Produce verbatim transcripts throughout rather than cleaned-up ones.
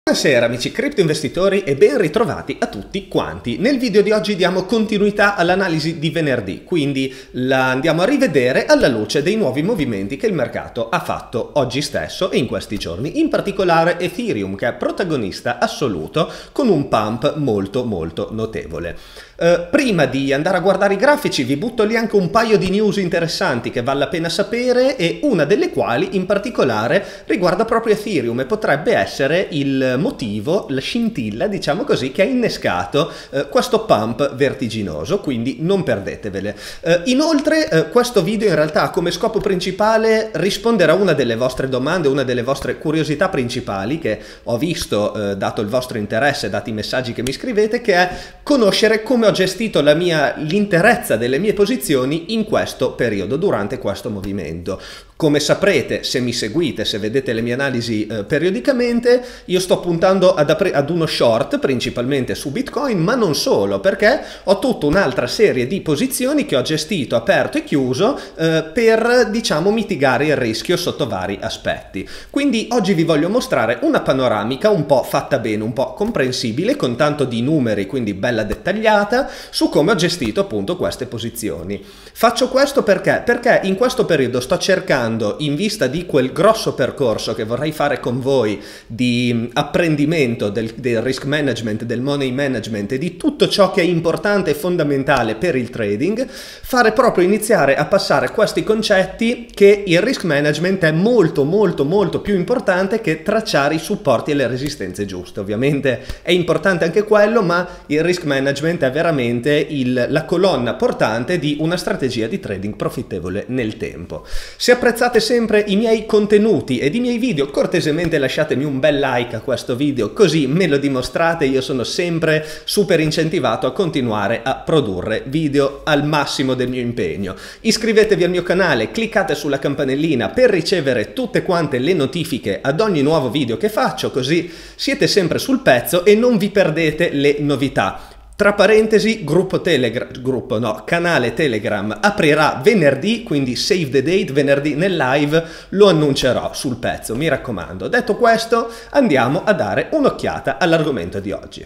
Buonasera amici cripto investitori e ben ritrovati a tutti quanti. Nel video di oggi diamo continuità all'analisi di venerdì, quindi la andiamo a rivedere alla luce dei nuovi movimenti che il mercato ha fatto oggi stesso e in questi giorni, in particolare Ethereum che è protagonista assoluto con un pump molto molto notevole. Uh, prima di andare a guardare i grafici vi butto lì anche un paio di news interessanti che vale la pena sapere e una delle quali in particolare riguarda proprio Ethereum e potrebbe essere il motivo, la scintilla diciamo così, che ha innescato uh, questo pump vertiginoso, quindi non perdetevele. Uh, inoltre uh, questo video in realtà ha come scopo principale rispondere a una delle vostre domande, una delle vostre curiosità principali che ho visto uh, dato il vostro interesse, dati i messaggi che mi scrivete, che è conoscere come ho gestito la mia, l'interezza delle mie posizioni in questo periodo, durante questo movimento. Come saprete, se mi seguite, se vedete le mie analisi eh, periodicamente, io sto puntando ad, ad uno short principalmente su Bitcoin, ma non solo, perché ho tutta un'altra serie di posizioni che ho gestito, aperto e chiuso eh, per, diciamo, mitigare il rischio sotto vari aspetti. Quindi oggi vi voglio mostrare una panoramica un po' fatta bene, un po' comprensibile, con tanto di numeri, quindi bella dettagliata, su come ho gestito appunto queste posizioni. Faccio questo perché? Perché in questo periodo sto cercando, in vista di quel grosso percorso che vorrei fare con voi di apprendimento del, del risk management, del money management e di tutto ciò che è importante e fondamentale per il trading, fare proprio iniziare a passare questi concetti che il risk management è molto molto molto più importante che tracciare i supporti e le resistenze giuste. Ovviamente è importante anche quello, ma il risk management è veramente il, la colonna portante di una strategia di trading profittevole nel tempo. Se apprezzate sempre i miei contenuti ed i miei video, cortesemente lasciatemi un bel like a questo video, così me lo dimostrate. Io sono sempre super incentivato a continuare a produrre video al massimo del mio impegno. Iscrivetevi al mio canale, cliccate sulla campanellina per ricevere tutte quante le notifiche ad ogni nuovo video che faccio, così siete sempre sul pezzo e non vi perdete le novità. Tra parentesi, gruppo Telegram, gruppo no, canale Telegram aprirà venerdì, quindi save the date, venerdì nel live lo annuncerò sul pezzo, mi raccomando. Detto questo, andiamo a dare un'occhiata all'argomento di oggi.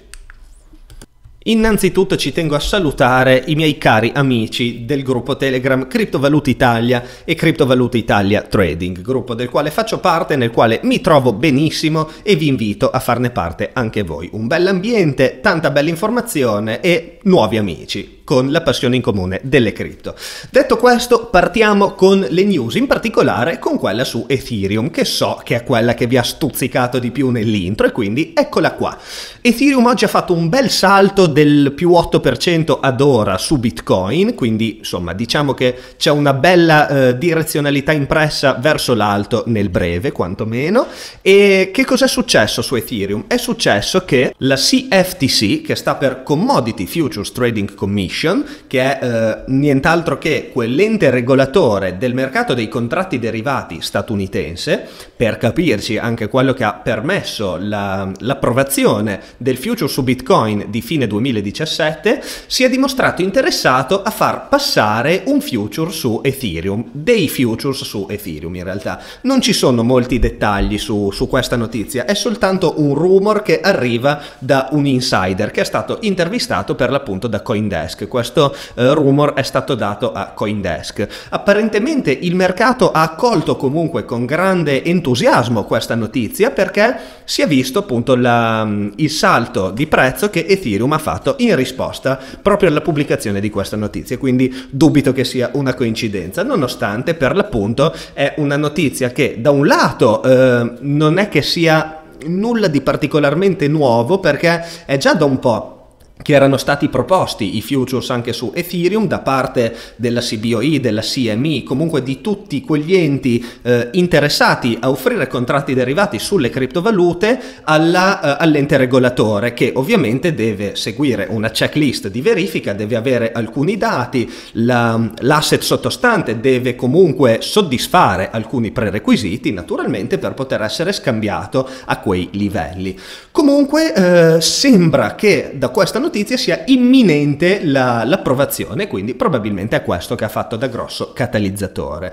Innanzitutto ci tengo a salutare i miei cari amici del gruppo Telegram Criptovaluta Italia e Criptovaluta Italia Trading, gruppo del quale faccio parte, nel quale mi trovo benissimo e vi invito a farne parte anche voi. Un bell'ambiente, tanta bella informazione e nuovi amici con la passione in comune delle cripto. Detto questo, partiamo con le news, in particolare con quella su Ethereum, che so che è quella che vi ha stuzzicato di più nell'intro, e quindi eccola qua. Ethereum oggi ha fatto un bel salto del più otto per cento ad ora su Bitcoin, quindi insomma diciamo che c'è una bella eh, direzionalità impressa verso l'alto nel breve quantomeno. E che cos'è successo su Ethereum? È successo che la C F T C, che sta per Commodity Futures Trading Commission, che è eh, nient'altro che quell'ente regolatore del mercato dei contratti derivati statunitense, per capirci anche quello che ha permesso l'approvazione la, del future su Bitcoin di fine duemiladiciassette, si è dimostrato interessato a far passare un future su Ethereum, dei futures su Ethereum in realtà. Non ci sono molti dettagli su, su questa notizia, è soltanto un rumor che arriva da un insider che è stato intervistato per l'appunto da CoinDesk. Questo eh, rumor è stato dato a CoinDesk. Apparentemente il mercato ha accolto comunque con grande entusiasmo questa notizia, perché si è visto appunto la, il salto di prezzo che Ethereum ha fatto in risposta proprio alla pubblicazione di questa notizia, quindi dubito che sia una coincidenza, nonostante per l'appunto è una notizia che da un lato eh, non è che sia nulla di particolarmente nuovo, perché è già da un po' che erano stati proposti i futures anche su Ethereum da parte della C B O E, della C M E, comunque di tutti quegli enti eh, interessati a offrire contratti derivati sulle criptovalute alla, eh, all'ente regolatore, che ovviamente deve seguire una checklist di verifica, deve avere alcuni dati, l'asset la, sottostante deve comunque soddisfare alcuni prerequisiti naturalmente per poter essere scambiato a quei livelli. Comunque eh, sembra che da questa notizia sia imminente l'approvazione, quindi probabilmente è questo che ha fatto da grosso catalizzatore.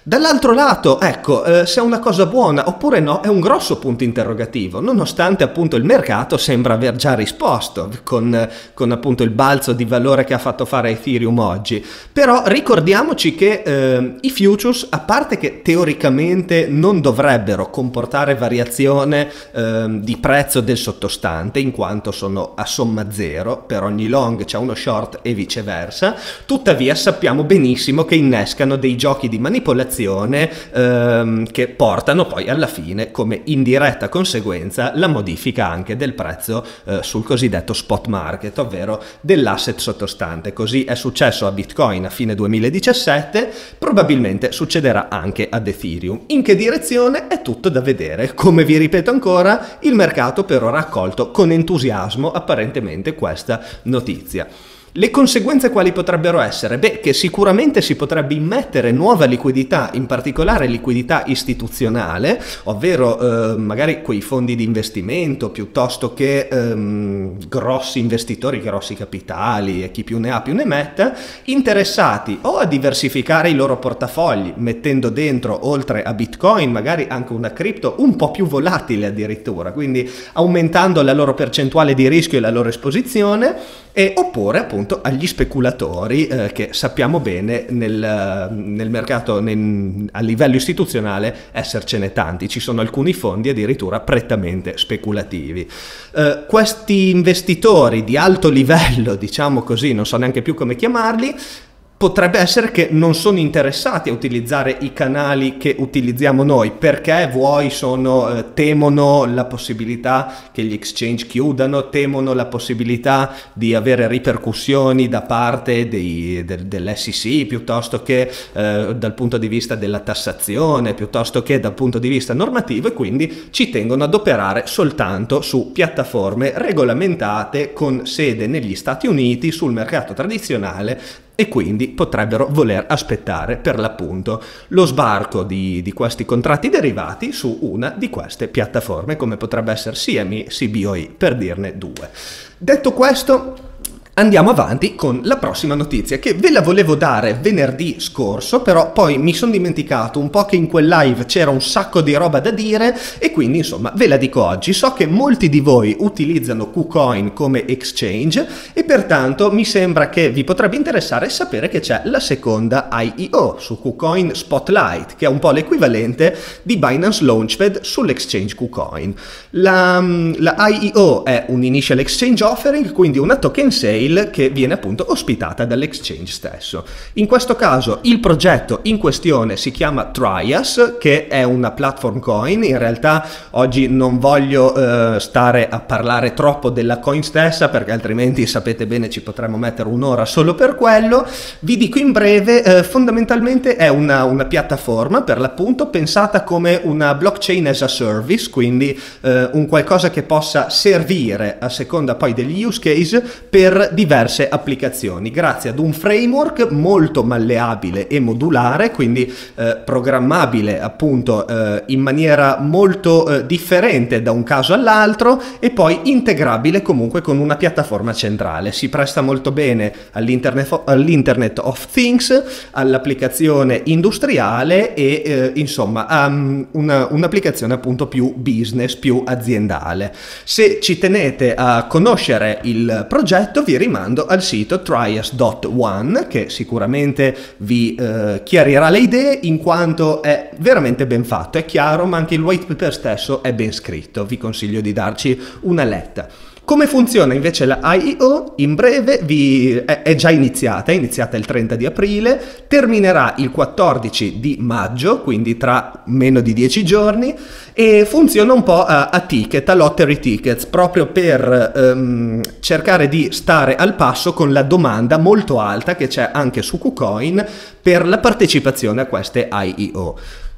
Dall'altro lato, ecco, eh, se è una cosa buona oppure no, è un grosso punto interrogativo, nonostante appunto il mercato sembra aver già risposto con, con appunto il balzo di valore che ha fatto fare Ethereum oggi. Però ricordiamoci che eh, i futures, a parte che teoricamente non dovrebbero comportare variazione eh, di prezzo del sottostante, in quanto sono a somma zero, per ogni long c'è uno short e viceversa, tuttavia sappiamo benissimo che innescano dei giochi di manipolazione Ehm, che portano poi alla fine, come indiretta conseguenza, la modifica anche del prezzo eh, sul cosiddetto spot market, ovvero dell'asset sottostante. Così è successo a Bitcoin a fine duemiladiciassette, probabilmente succederà anche ad Ethereum. In che direzione è tutto da vedere. Come vi ripeto ancora, il mercato per ora ha accolto con entusiasmo apparentemente questa notizia. Le conseguenze quali potrebbero essere? Beh, che sicuramente si potrebbe immettere nuova liquidità, in particolare liquidità istituzionale, ovvero eh, magari quei fondi di investimento piuttosto che ehm, grossi investitori, grossi capitali e chi più ne ha più ne metta, interessati o a diversificare i loro portafogli, mettendo dentro, oltre a Bitcoin, magari anche una cripto un po' più volatile addirittura, quindi aumentando la loro percentuale di rischio e la loro esposizione, e oppure appunto agli speculatori eh, che sappiamo bene nel, nel mercato nel, a livello istituzionale essercene tanti, ci sono alcuni fondi addirittura prettamente speculativi. Eh, questi investitori di alto livello, diciamo così, non so neanche più come chiamarli, potrebbe essere che non sono interessati a utilizzare i canali che utilizziamo noi, perché vuoi sono, eh, temono la possibilità che gli exchange chiudano, temono la possibilità di avere ripercussioni da parte dei, del, dell'S E C, piuttosto che eh, dal punto di vista della tassazione, piuttosto che dal punto di vista normativo, e quindi ci tengono ad operare soltanto su piattaforme regolamentate con sede negli Stati Uniti sul mercato tradizionale, e quindi potrebbero voler aspettare per l'appunto lo sbarco di, di questi contratti derivati su una di queste piattaforme, come potrebbe essere C M E, C B O E, per dirne due. Detto questo, andiamo avanti con la prossima notizia, che ve la volevo dare venerdì scorso, però poi mi sono dimenticato un po' che in quel live c'era un sacco di roba da dire, e quindi insomma ve la dico oggi. So che molti di voi utilizzano KuCoin come exchange e pertanto mi sembra che vi potrebbe interessare sapere che c'è la seconda I E O su KuCoin Spotlight, che è un po' l'equivalente di Binance Launchpad sull'exchange KuCoin. La, la I E O è un Initial Exchange Offering, quindi una token sale che viene appunto ospitata dall'exchange stesso. In questo caso il progetto in questione si chiama Trias, che è una platform coin. In realtà oggi non voglio eh, stare a parlare troppo della coin stessa, perché altrimenti sapete bene ci potremmo mettere un'ora solo per quello. Vi dico in breve, eh, fondamentalmente è una, una piattaforma per l'appunto pensata come una blockchain as a service, quindi eh, un qualcosa che possa servire a seconda poi degli use case per diverse applicazioni, grazie ad un framework molto malleabile e modulare, quindi eh, programmabile appunto eh, in maniera molto eh, differente da un caso all'altro, e poi integrabile comunque con una piattaforma centrale. Si presta molto bene all'Internet all'Internet of Things, all'applicazione industriale e eh, insomma a um, un'applicazione appunto più business, più aziendale. Se ci tenete a conoscere il progetto, vi rimando al sito trias punto one, che sicuramente vi eh, chiarirà le idee, in quanto è veramente ben fatto, è chiaro, ma anche il white paper stesso è ben scritto. Vi consiglio di darci una letta. Come funziona invece la I E O? In breve vi, è, è già iniziata, è iniziata il trenta di aprile, terminerà il quattordici di maggio, quindi tra meno di dieci giorni, e funziona un po' a, a ticket, a lottery tickets, proprio per um, cercare di stare al passo con la domanda molto alta che c'è anche su KuCoin per la partecipazione a queste I E O.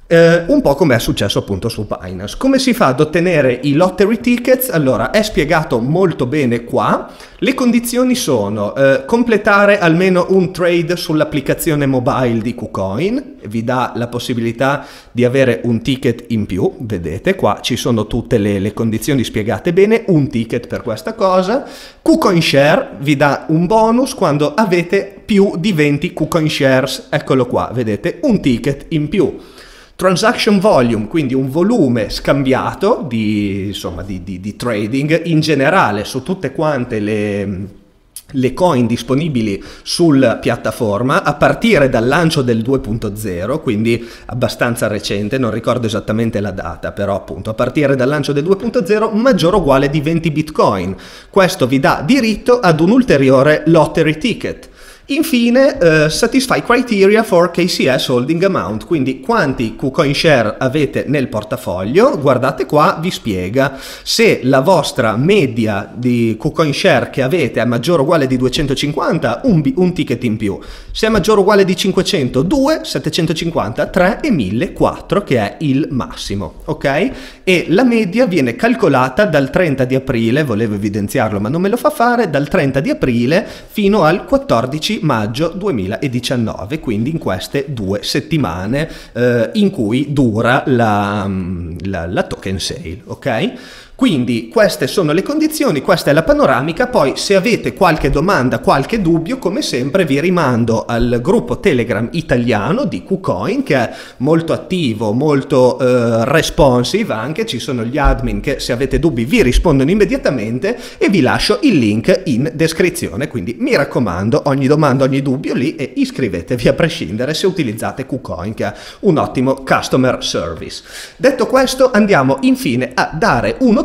Eh, un po' come è successo appunto su Binance. Come si fa ad ottenere i lottery tickets? Allora, è spiegato molto bene qua. Le condizioni sono eh, completare almeno un trade sull'applicazione mobile di KuCoin, vi dà la possibilità di avere un ticket in più, vedete qua ci sono tutte le, le condizioni spiegate bene, un ticket per questa cosa. KuCoin Share vi dà un bonus quando avete più di venti KuCoin Shares, eccolo qua, vedete, un ticket in più. Transaction volume, quindi un volume scambiato di, insomma, di, di, di trading in generale su tutte quante le, le coin disponibili sulla piattaforma a partire dal lancio del due punto zero, quindi abbastanza recente, non ricordo esattamente la data, però appunto a partire dal lancio del due punto zero maggiore o uguale di venti bitcoin. Questo vi dà diritto ad un ulteriore lottery ticket. Infine, uh, satisfy criteria for K C S holding amount, quindi quanti KuCoin Share avete nel portafoglio. Guardate qua, vi spiega se la vostra media di KuCoin Share che avete è maggiore o uguale di duecentocinquanta, un, un ticket in più. Se è maggiore o uguale di cinquecento, due, settecentocinquanta, tre e mille, quattro, che è il massimo, ok? E la media viene calcolata dal trenta di aprile, volevo evidenziarlo ma non me lo fa fare, dal trenta di aprile fino al quattordici maggio duemiladiciannove, quindi in queste due settimane eh, in cui dura la, la, la token sale, ok? Quindi queste sono le condizioni, questa è la panoramica. Poi se avete qualche domanda, qualche dubbio, come sempre vi rimando al gruppo Telegram italiano di KuCoin, che è molto attivo, molto eh, responsive anche, ci sono gli admin che se avete dubbi vi rispondono immediatamente e vi lascio il link in descrizione, quindi mi raccomando, ogni domanda, ogni dubbio lì, e iscrivetevi a prescindere se utilizzate KuCoin, che è un ottimo customer service. Detto questo, andiamo infine a dare uno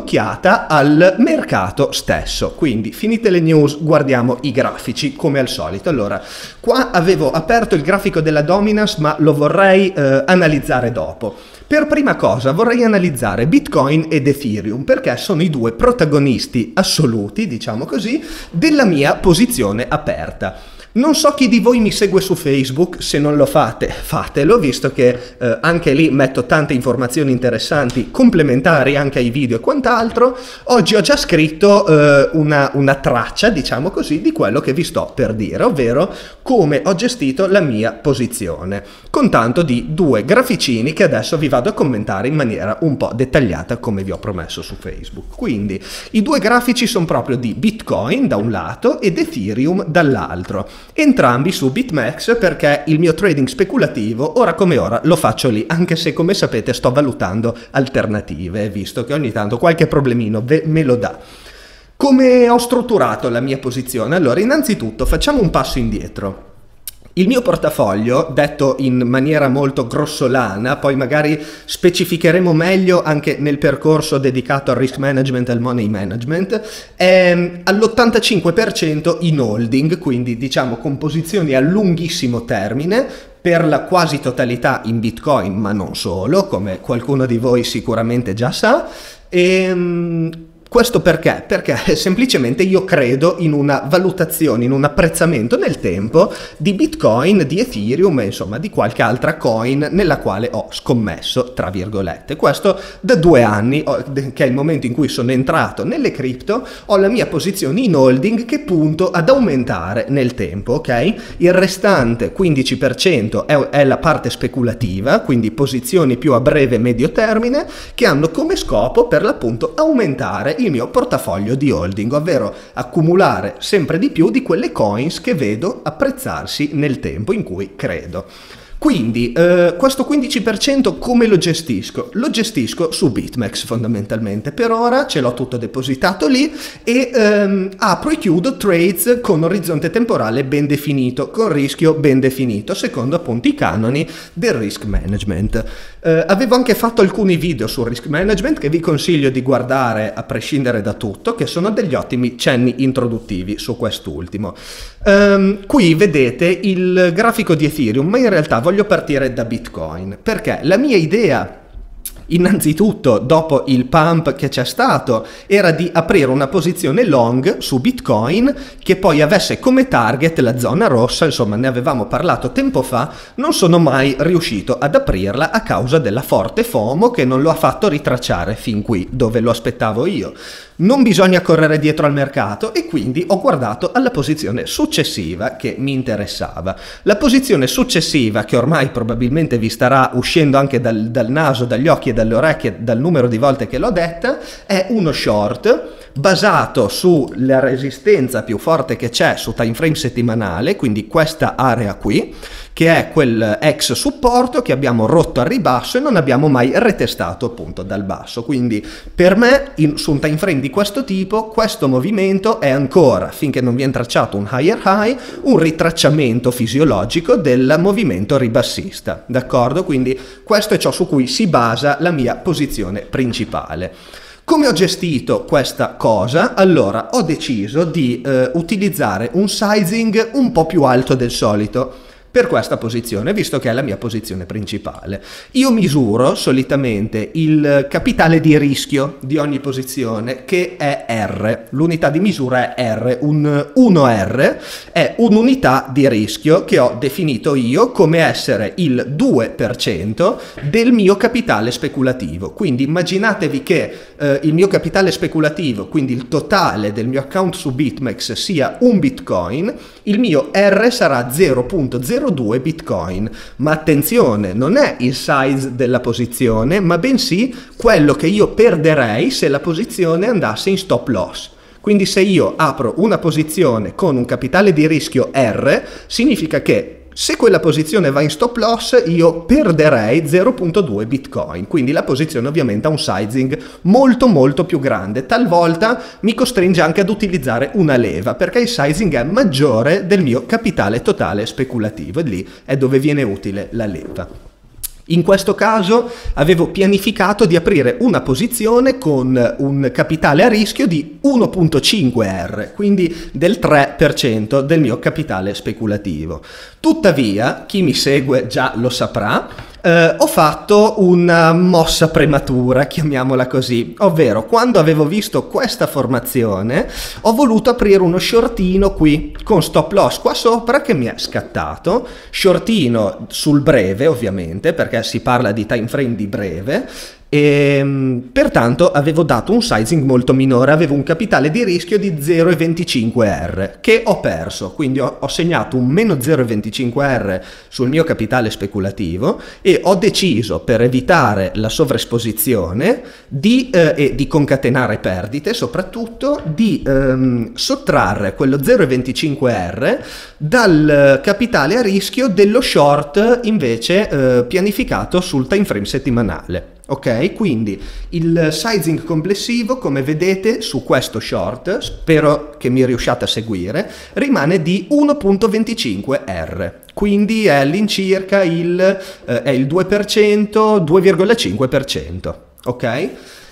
al mercato stesso. Quindi finite le news, guardiamo i grafici come al solito. Allora, qua avevo aperto il grafico della dominance, ma lo vorrei eh, analizzare dopo. Per prima cosa vorrei analizzare Bitcoin ed Ethereum, perché sono i due protagonisti assoluti, diciamo così, della mia posizione aperta. Non so chi di voi mi segue su Facebook, se non lo fate, fatelo, visto che eh, anche lì metto tante informazioni interessanti, complementari anche ai video e quant'altro. Oggi ho già scritto eh, una, una traccia, diciamo così, di quello che vi sto per dire, ovvero come ho gestito la mia posizione, con tanto di due graficini che adesso vi vado a commentare in maniera un po' dettagliata, come vi ho promesso su Facebook. Quindi i due grafici sono proprio di Bitcoin da un lato ed Ethereum dall'altro. Entrambi su BitMEX, perché il mio trading speculativo ora come ora lo faccio lì, anche se come sapete sto valutando alternative, visto che ogni tanto qualche problemino me lo dà. Come ho strutturato la mia posizione? Allora, innanzitutto facciamo un passo indietro. Il mio portafoglio, detto in maniera molto grossolana, poi magari specificheremo meglio anche nel percorso dedicato al risk management e al money management, è all'ottantacinque per cento in holding, quindi diciamo con posizioni a lunghissimo termine, per la quasi totalità in Bitcoin, ma non solo, come qualcuno di voi sicuramente già sa. E questo perché? Perché semplicemente io credo in una valutazione, in un apprezzamento nel tempo di Bitcoin, di Ethereum e insomma di qualche altra coin nella quale ho scommesso, tra virgolette. Questo da due anni, che è il momento in cui sono entrato nelle cripto, ho la mia posizione in holding che punto ad aumentare nel tempo, ok? Il restante quindici per cento è, è la parte speculativa, quindi posizioni più a breve e medio termine, che hanno come scopo per l'appunto aumentare il mio portafoglio di holding, ovvero accumulare sempre di più di quelle coins che vedo apprezzarsi nel tempo in cui credo. Quindi eh, questo quindici per cento come lo gestisco? Lo gestisco su BitMEX fondamentalmente, per ora ce l'ho tutto depositato lì e ehm, apro e chiudo trades con orizzonte temporale ben definito, con rischio ben definito, secondo appunto i canoni del risk management. Eh, avevo anche fatto alcuni video sul risk management che vi consiglio di guardare a prescindere da tutto, che sono degli ottimi cenni introduttivi su quest'ultimo. Um, qui vedete il grafico di Ethereum, ma in realtà voglio partire da Bitcoin, perché la mia idea Innanzitutto, dopo il pump che c'è stato, era di aprire una posizione long su Bitcoin che poi avesse come target la zona rossa, insomma ne avevamo parlato tempo fa, non sono mai riuscito ad aprirla a causa della forte FOMO che non lo ha fatto ritracciare fin qui dove lo aspettavo io. Non bisogna correre dietro al mercato e quindi ho guardato alla posizione successiva che mi interessava. La posizione successiva, che ormai probabilmente vi starà uscendo anche dal, dal naso, dagli occhi e dalle orecchie dal numero di volte che l'ho detta, è uno short basato sulla resistenza più forte che c'è su time frame settimanale, quindi questa area qui, che è quel ex supporto che abbiamo rotto al ribasso e non abbiamo mai retestato appunto dal basso. Quindi per me in, su un time frame di questo tipo questo movimento è ancora, finché non viene tracciato un higher high, un ritracciamento fisiologico del movimento ribassista, d'accordo? Quindi questo è ciò su cui si basa la mia posizione principale. Come ho gestito questa cosa? Allora, ho deciso di eh, utilizzare un sizing un po' più alto del solito per questa posizione, visto che è la mia posizione principale. Io misuro solitamente il capitale di rischio di ogni posizione, che è R. L'unità di misura è R, un uno R è un'unità di rischio che ho definito io come essere il due per cento del mio capitale speculativo. Quindi immaginatevi che eh, il mio capitale speculativo, quindi il totale del mio account su BitMEX, sia un Bitcoin, il mio R sarà zero virgola zero due Bitcoin, ma attenzione, non è il size della posizione, ma bensì quello che io perderei se la posizione andasse in stop loss. Quindi se io apro una posizione con un capitale di rischio R, significa che se quella posizione va in stop loss io perderei zero virgola due Bitcoin, quindi la posizione ovviamente ha un sizing molto molto più grande, talvolta mi costringe anche ad utilizzare una leva perché il sizing è maggiore del mio capitale totale speculativo e lì è dove viene utile la leva. In questo caso avevo pianificato di aprire una posizione con un capitale a rischio di uno virgola cinque R, quindi del tre per cento del mio capitale speculativo. Tuttavia, chi mi segue già lo saprà, Uh, ho fatto una mossa prematura, chiamiamola così, ovvero quando avevo visto questa formazione ho voluto aprire uno shortino qui con stop loss qua sopra che mi è scattato, shortino sul breve ovviamente perché si parla di time frame di breve, e pertanto avevo dato un sizing molto minore, avevo un capitale di rischio di zero virgola venticinque R che ho perso, quindi ho, ho segnato un meno zero virgola venticinque R sul mio capitale speculativo e ho deciso, per evitare la sovraesposizione di, eh, e di concatenare perdite, soprattutto di ehm, sottrarre quello zero virgola venticinque R dal capitale a rischio dello short invece eh, pianificato sul time frame settimanale. Ok, quindi il sizing complessivo, come vedete su questo short, spero che mi riusciate a seguire, rimane di uno virgola venticinque R, quindi è all'incirca il, eh, è il due per cento, due virgola cinque per cento, ok?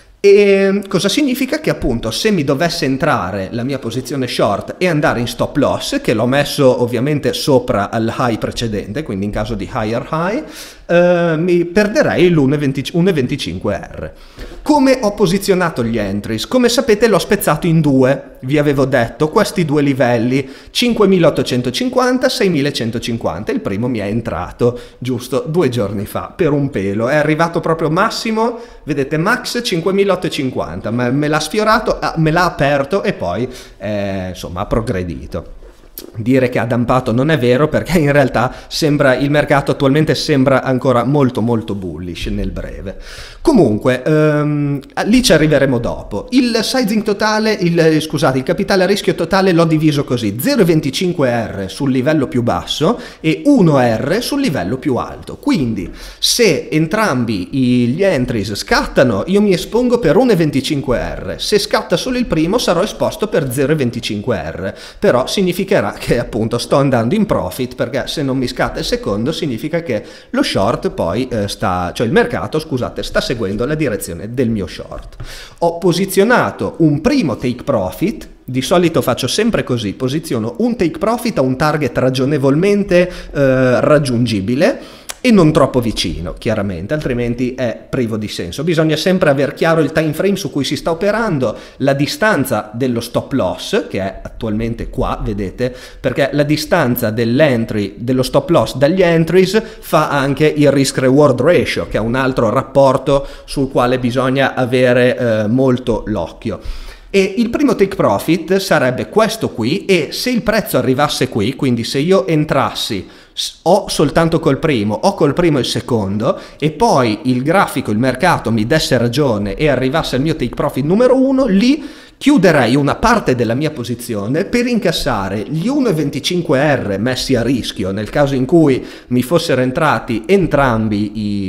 E cosa significa? Che appunto se mi dovesse entrare la mia posizione short e andare in stop loss, che l'ho messo ovviamente sopra al high precedente, quindi in caso di higher high, eh, mi perderei l'uno virgola venticinque R. Come ho posizionato gli entries? Come sapete l'ho spezzato in due, vi avevo detto, questi due livelli, cinquemilaottocentocinquanta, seimilacentocinquanta, il primo mi è entrato giusto due giorni fa, per un pelo, è arrivato proprio massimo, vedete, max cinquemilaottocentocinquanta, me, me l'ha sfiorato, me l'ha aperto e poi eh, insomma ha progredito. Dire che ha dampato non è vero perché in realtà sembra, il mercato attualmente sembra ancora molto molto bullish nel breve. Comunque ehm, lì ci arriveremo dopo. Il sizing totale, il, scusate, il capitale a rischio totale l'ho diviso così: zero virgola venticinque R sul livello più basso e uno R sul livello più alto. Quindi se entrambi gli entries scattano io mi espongo per uno virgola venticinque R, se scatta solo il primo sarò esposto per zero virgola venticinque R, però significherà che appunto sto andando in profit, perché se non mi scatta il secondo significa che lo short poi eh, sta, cioè il mercato, scusate, sta seguendo la direzione del mio short. Ho posizionato un primo take profit, di solito faccio sempre così, posiziono un take profit a un target ragionevolmente eh, raggiungibile e non troppo vicino, chiaramente, altrimenti è privo di senso. Bisogna sempre aver chiaro il time frame su cui si sta operando, la distanza dello stop loss, che è attualmente qua, vedete, perché la distanza dell'entry, dello stop loss dagli entries fa anche il risk reward ratio, che è un altro rapporto sul quale bisogna avere eh, molto l'occhio. E il primo take profit sarebbe questo qui, e se il prezzo arrivasse qui, quindi se io entrassi o soltanto col primo o col primo e il secondo, e poi il grafico, il mercato mi desse ragione e arrivasse al mio take profit numero uno, lì chiuderei una parte della mia posizione per incassare gli uno virgola venticinque R messi a rischio nel caso in cui mi fossero entrati entrambi i,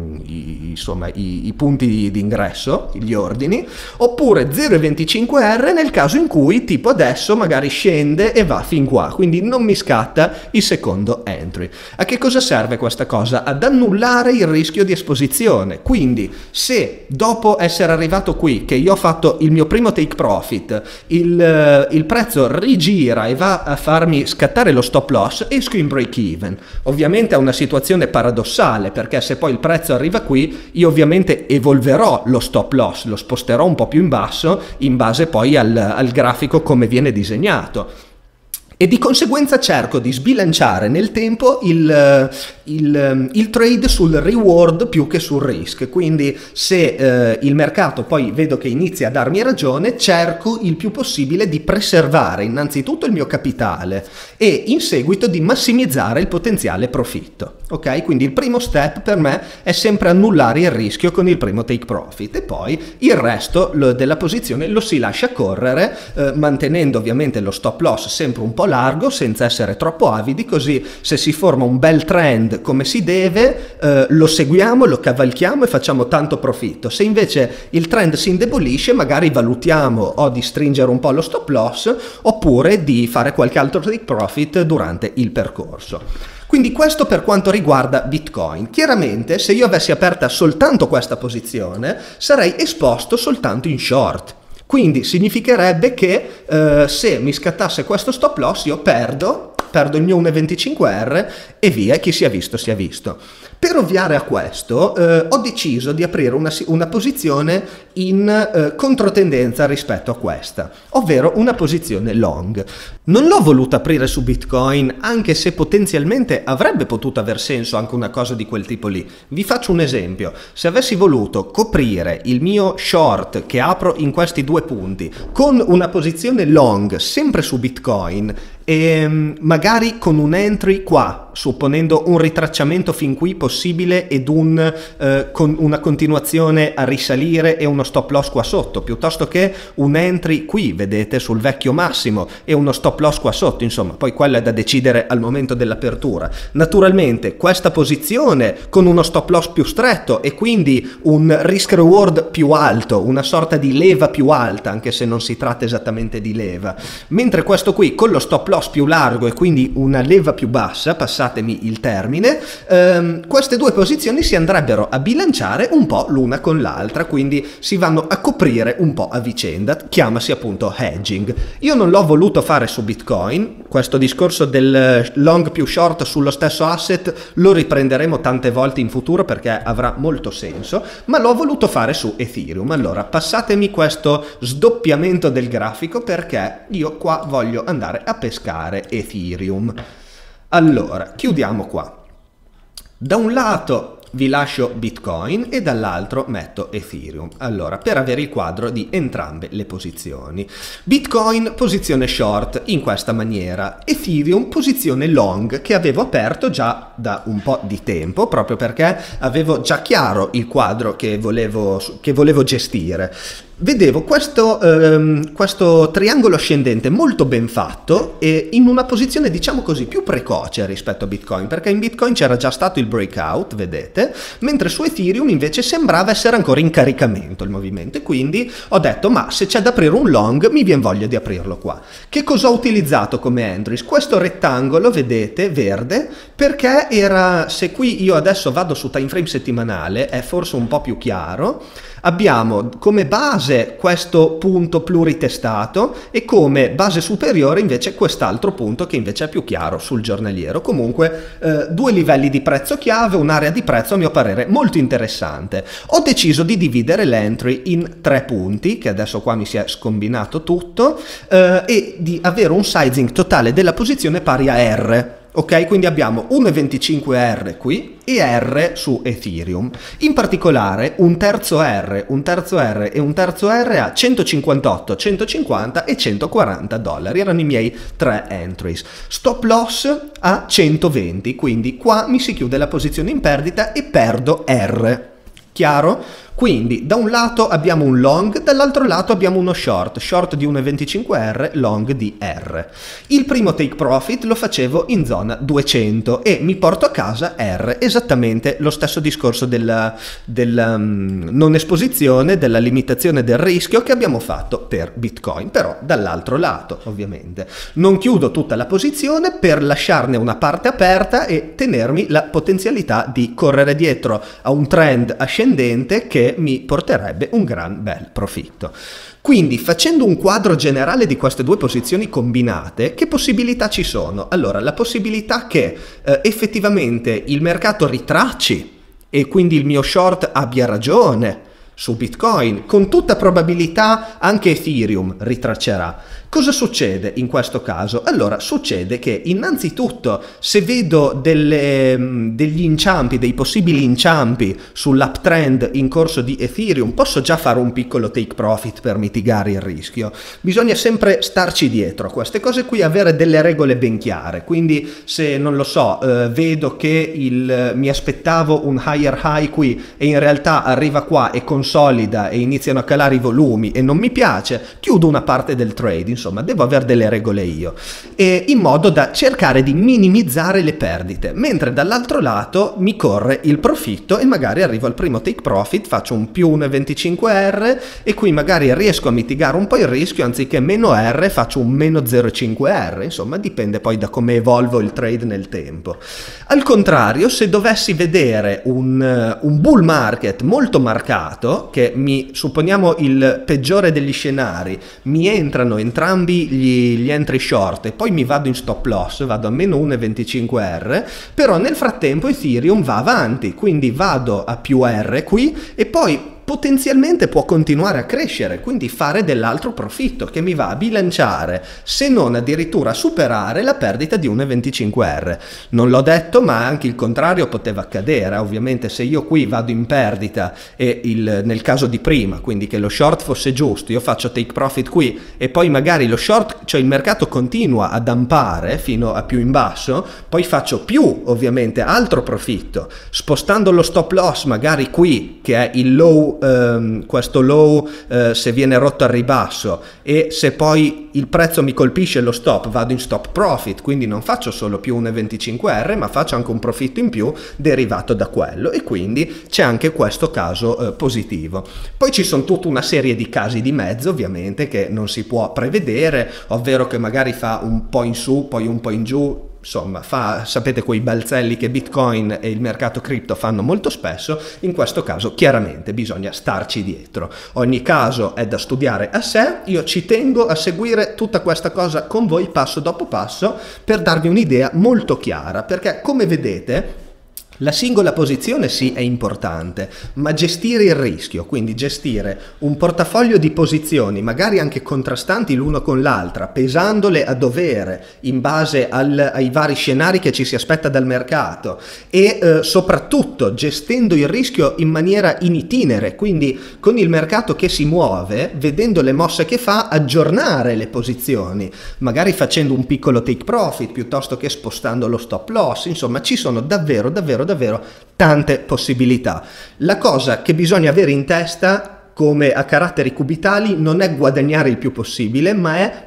i, insomma, i, i punti di ingresso, gli ordini, oppure zero virgola venticinque R nel caso in cui tipo adesso magari scende e va fin qua, quindi non mi scatta il secondo entry. A che cosa serve questa cosa? Ad annullare il rischio di esposizione. Quindi se dopo essere arrivato qui, che io ho fatto il mio primo take profit, il, il prezzo rigira e va a farmi scattare lo stop loss, esco in break even. Ovviamente è una situazione paradossale, perché se poi il prezzo arriva qui, io ovviamente evolverò lo stop loss, lo sposterò un po' più in basso in base poi al, al grafico come viene disegnato. E di conseguenza cerco di sbilanciare nel tempo il, il, il trade sul reward più che sul risk. Quindi se eh, il mercato poi vedo che inizia a darmi ragione, cerco il più possibile di preservare innanzitutto il mio capitale e in seguito di massimizzare il potenziale profitto. Ok? Quindi il primo step per me è sempre annullare il rischio con il primo take profit, e poi il resto lo, della posizione lo si lascia correre, eh, mantenendo ovviamente lo stop loss sempre un po' largo senza essere troppo avidi, così se si forma un bel trend come si deve eh, lo seguiamo, lo cavalchiamo e facciamo tanto profitto. Se invece il trend si indebolisce, magari valutiamo o di stringere un po' lo stop loss oppure di fare qualche altro take profit durante il percorso. Quindi questo per quanto riguarda Bitcoin. Chiaramente se io avessi aperta soltanto questa posizione sarei esposto soltanto in short. Quindi significherebbe che eh, se mi scattasse questo stop loss io perdo, perdo il mio uno virgola venticinque R e via, chi si è visto si è visto. Per ovviare a questo eh, ho deciso di aprire una, una posizione in eh, controtendenza rispetto a questa, ovvero una posizione long. Non l'ho voluta aprire su Bitcoin, anche se potenzialmente avrebbe potuto aver senso anche una cosa di quel tipo lì. Vi faccio un esempio: se avessi voluto coprire il mio short che apro in questi due punti con una posizione long sempre su Bitcoin e magari con un entry qua, supponendo un ritracciamento fin qui possibile ed un, eh, con una continuazione a risalire e uno stop loss qua sotto, piuttosto che un entry qui, vedete, sul vecchio massimo e uno stop loss qua sotto, insomma, poi quello è da decidere al momento dell'apertura. Naturalmente questa posizione con uno stop loss più stretto e quindi un risk reward più alto, una sorta di leva più alta, anche se non si tratta esattamente di leva, mentre questo qui con lo stop loss più largo e quindi una leva più bassa, passatemi il termine, ehm, queste due posizioni si andrebbero a bilanciare un po' l'una con l'altra, quindi si vanno a coprire un po' a vicenda, chiamasi appunto hedging. Io non l'ho voluto fare su Bitcoin, questo discorso del long più short sullo stesso asset lo riprenderemo tante volte in futuro perché avrà molto senso, ma l'ho voluto fare su Ethereum. Allora passatemi questo sdoppiamento del grafico perché io qua voglio andare a pescare Ethereum. Allora, chiudiamo qua. Da un lato vi lascio Bitcoin e dall'altro metto Ethereum. Allora, per avere il quadro di entrambe le posizioni. Bitcoin posizione short in questa maniera, Ethereum posizione long che avevo aperto già da un po' di tempo, proprio perché avevo già chiaro il quadro che volevo, che volevo gestire. Vedevo questo, ehm, questo triangolo ascendente molto ben fatto e in una posizione diciamo così più precoce rispetto a Bitcoin, perché in Bitcoin c'era già stato il breakout, vedete, mentre su Ethereum invece sembrava essere ancora in caricamento il movimento, e quindi ho detto ma se c'è da aprire un long mi viene voglia di aprirlo qua. Che cosa ho utilizzato come entries? Questo rettangolo, vedete, verde, perché era, se qui io adesso vado su time frame settimanale è forse un po' più chiaro, abbiamo come base questo punto pluritestato e come base superiore invece quest'altro punto che invece è più chiaro sul giornaliero. Comunque eh, due livelli di prezzo chiave, un'area di prezzo a mio parere molto interessante. Ho deciso di dividere l'entry in tre punti, che adesso qua mi si è scombinato tutto, eh, e di avere un sizing totale della posizione pari a R. Ok, quindi abbiamo uno virgola venticinque R qui e R su Ethereum. In particolare un terzo R, un terzo R e un terzo R a centocinquantotto, centocinquanta e centoquaranta dollari. Erano i miei tre entries. Stop loss a centoventi, quindi qua mi si chiude la posizione in perdita e perdo R. Chiaro? Quindi da un lato abbiamo un long, dall'altro lato abbiamo uno short, short di uno virgola venticinque R, long di R. Il primo take profit lo facevo in zona duecento e mi porto a casa R, esattamente lo stesso discorso della, della um, non esposizione, della limitazione del rischio che abbiamo fatto per Bitcoin, però dall'altro lato ovviamente. Non chiudo tutta la posizione per lasciarne una parte aperta e tenermi la potenzialità di correre dietro a un trend ascendente che mi porterebbe un gran bel profitto. Quindi, facendo un quadro generale di queste due posizioni combinate, che possibilità ci sono? Allora, la possibilità che eh, effettivamente il mercato ritracci e quindi il mio short abbia ragione su Bitcoin, con tutta probabilità anche Ethereum ritraccerà. Cosa succede in questo caso? Allora, succede che innanzitutto se vedo delle, degli inciampi, dei possibili inciampi sull'uptrend in corso di Ethereum, posso già fare un piccolo take profit per mitigare il rischio. Bisogna sempre starci dietro a queste cose qui, avere delle regole ben chiare. Quindi se, non lo so, eh, vedo che il, mi aspettavo un higher high qui e in realtà arriva qua e consolida e iniziano a calare i volumi e non mi piace, chiudo una parte del trade. Insomma, devo avere delle regole io, e in modo da cercare di minimizzare le perdite, mentre dall'altro lato mi corre il profitto e magari arrivo al primo take profit, faccio un più uno virgola venticinque R e qui magari riesco a mitigare un po' il rischio, anziché meno R faccio un meno zero virgola cinque R, insomma dipende poi da come evolvo il trade nel tempo. Al contrario, se dovessi vedere un, un bull market molto marcato, che mi supponiamo il peggiore degli scenari, mi entrano entrambi Gli, gli entry short e poi mi vado in stop loss, vado a meno uno virgola venticinque R, però nel frattempo Ethereum va avanti, quindi vado a più R qui e poi potenzialmente può continuare a crescere, quindi fare dell'altro profitto che mi va a bilanciare, se non addirittura superare la perdita di uno virgola venticinque R. Non l'ho detto, ma anche il contrario poteva accadere. Ovviamente se io qui vado in perdita e il, nel caso di prima, quindi che lo short fosse giusto, io faccio take profit qui e poi magari lo short, cioè il mercato continua a dampare fino a più in basso, poi faccio più ovviamente altro profitto, spostando lo stop loss magari qui che è il low, ehm, questo low eh, se viene rotto al ribasso, e se poi il prezzo mi colpisce lo stop vado in stop profit, quindi non faccio solo più uno virgola venticinque R ma faccio anche un profitto in più derivato da quello, e quindi c'è anche questo caso eh, positivo. Poi ci sono tutta una serie di casi di mezzo ovviamente che non si può prevedere, ovvero che magari fa un po' in su poi un po' in giù, insomma fa, sapete, quei balzelli che Bitcoin e il mercato cripto fanno molto spesso. In questo caso chiaramente bisogna starci dietro. Ogni caso è da studiare a sé, io ci tengo a seguire tutta questa cosa con voi passo dopo passo per darvi un'idea molto chiara, perché come vedete la singola posizione sì è importante, ma gestire il rischio, quindi gestire un portafoglio di posizioni, magari anche contrastanti l'uno con l'altra, pesandole a dovere in base al, ai vari scenari che ci si aspetta dal mercato, e eh, soprattutto gestendo il rischio in maniera in itinere, quindi con il mercato che si muove, vedendo le mosse che fa, aggiornare le posizioni, magari facendo un piccolo take profit piuttosto che spostando lo stop loss. Insomma, ci sono davvero davvero davvero tante possibilità. La cosa che bisogna avere in testa, come a caratteri cubitali, non è guadagnare il più possibile, ma è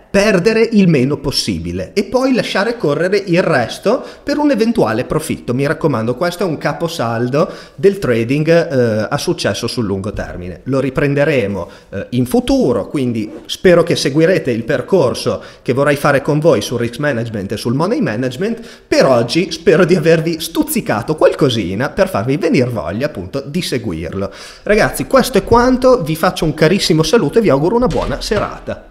perdere il meno possibile e poi lasciare correre il resto per un eventuale profitto. Mi raccomando, questo è un caposaldo del trading eh, a successo sul lungo termine. Lo riprenderemo eh, in futuro, quindi spero che seguirete il percorso che vorrei fare con voi sul risk management e sul money management. Per oggi spero di avervi stuzzicato qualcosina per farvi venire voglia appunto di seguirlo. Ragazzi, questo è quanto, vi faccio un carissimo saluto e vi auguro una buona serata.